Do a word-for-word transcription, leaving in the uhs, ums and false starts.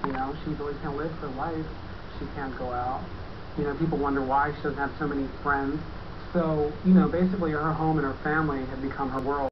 You know, she's always going to live her life. She can't go out. You know, people wonder why she doesn't have so many friends. So, you know, basically her home and her family have become her world.